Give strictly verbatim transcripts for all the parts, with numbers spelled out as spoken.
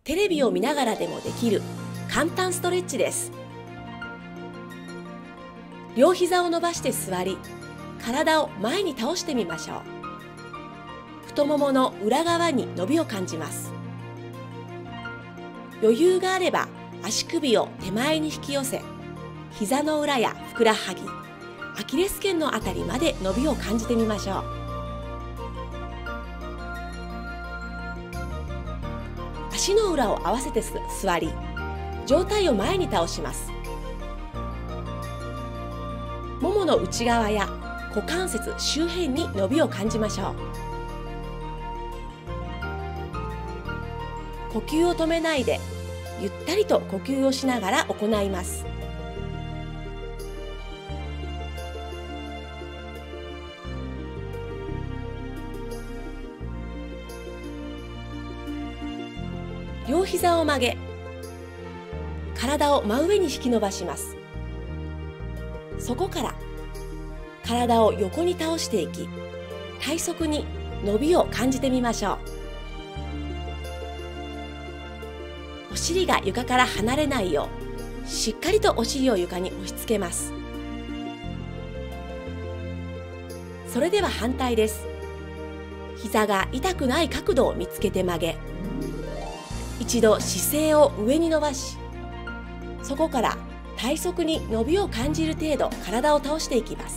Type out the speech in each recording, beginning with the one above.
テレビを見ながらでもできる簡単ストレッチです。両膝を伸ばして座り、体を前に倒してみましょう。太ももの裏側に伸びを感じます。余裕があれば足首を手前に引き寄せ、膝の裏やふくらはぎ、アキレス腱のあたりまで伸びを感じてみましょう。足の裏を合わせて座り、上体を前に倒します。ももの内側や股関節周辺に伸びを感じましょう。呼吸を止めないで、ゆったりと呼吸をしながら行います。両膝を曲げ、体を真上に引き伸ばします。そこから体を横に倒していき、体側に伸びを感じてみましょう。お尻が床から離れないよう、しっかりとお尻を床に押し付けます。それでは反対です。膝が痛くない角度を見つけて曲げ、一度姿勢を上に伸ばし、そこから体側に伸びを感じる程度体を倒していきます。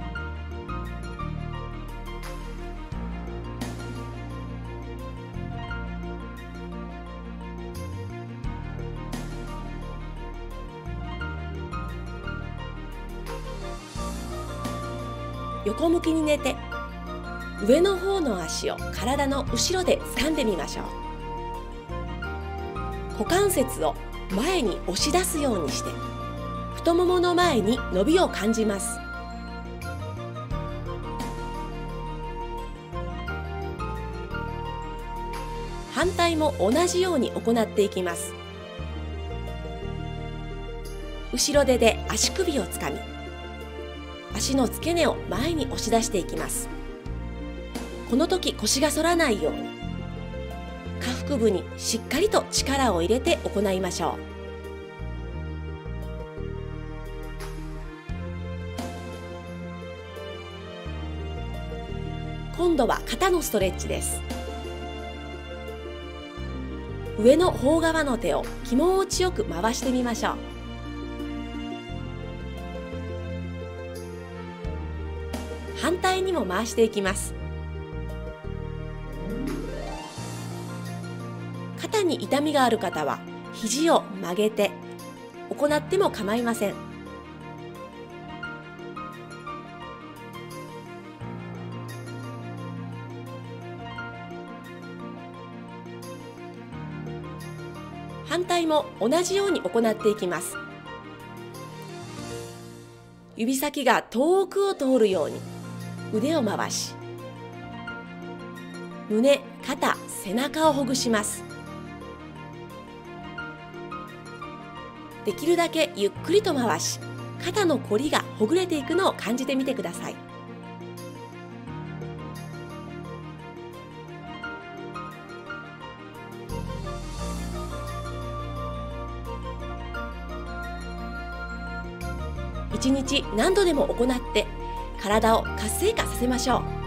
横向きに寝て、上の方の足を体の後ろで掴んでみましょう。股関節を前に押し出すようにして、太ももの前に伸びを感じます。反対も同じように行っていきます。後ろ手で足首をつかみ、足の付け根を前に押し出していきます。この時腰が反らないように、下腹部にしっかりと力を入れて行いましょう。今度は肩のストレッチです。上の方側の手を気持ちよく回してみましょう。反対にも回していきます。肩に痛みがある方は肘を曲げて行っても構いません。反対も同じように行っていきます。指先が遠くを通るように腕を回し、胸、肩、背中をほぐします。できるだけゆっくりと回し、肩のこりがほぐれていくのを感じてみてください。一日何度でも行って体を活性化させましょう。